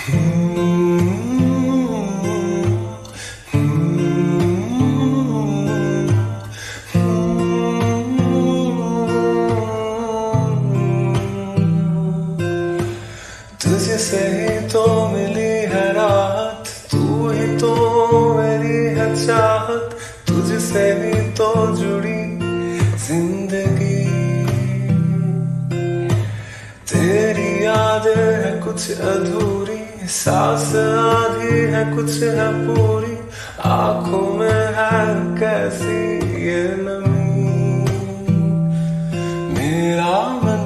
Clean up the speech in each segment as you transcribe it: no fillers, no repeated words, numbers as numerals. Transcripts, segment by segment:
तुझसे ही तो मिली है रात, तू ही तो मेरी है चाहत, तुझसे ही तो जुड़ी जिंदगी। तेरी याद है कुछ अधूरी, सांस आधी है कुछ है पूरी, आंखों में है कैसी ये नमी। मेरा मन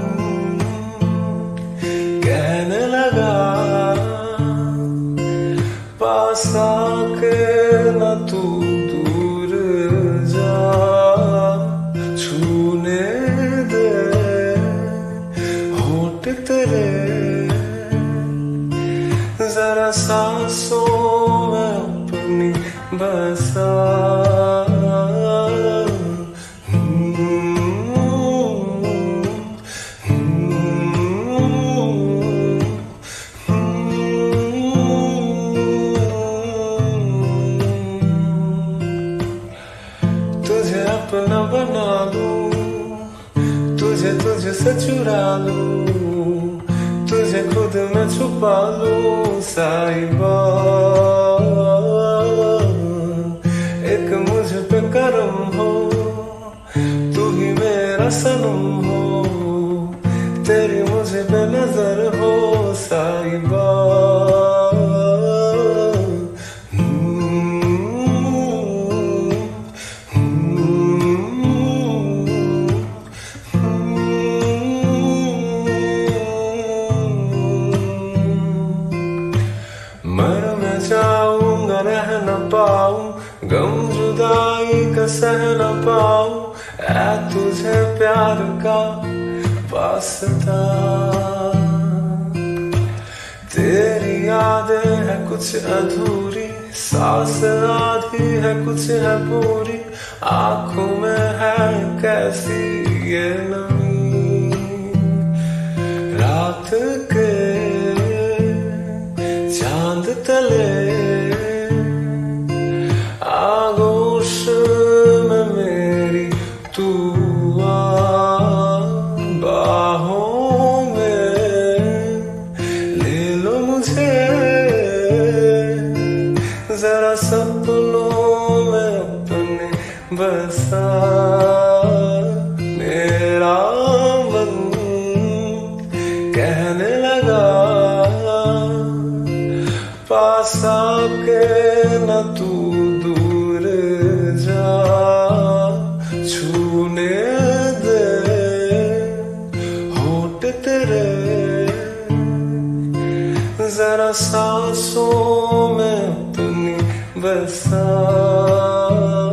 कहने लगा पास आके न तू दूर जा, छूने दे होठ तेरे जरा सांसों में अपनी बसा। तुझे अपना बना लूं, तुझे तुझसे चुरा लूं, तुझे खुद में छुपा लूं साहिबा। एक मुझ पे करम हो, तू ही मेरा सनम हो, तेरी मुझे पे नजर हो साहिबा। मर मैं जाऊंगा रह न पाऊं, गम जुदाई का सह न पाऊं, ऐ तुझे प्यार का वास्ता। तेरी यादें है कुछ अधूरी, सांस आधी है कुछ है पूरी, आंखों में है कैसी ये नमी। रात के चांद तले आगोश में मेरी तू आ, बाहों में ले लो मुझे, जरा सपनों में अपने बसा। मेरा मन कहने लगा पास आके न तू दूर जा, छूने दे होठ तेरे जरा सांसों में अपनी बसा।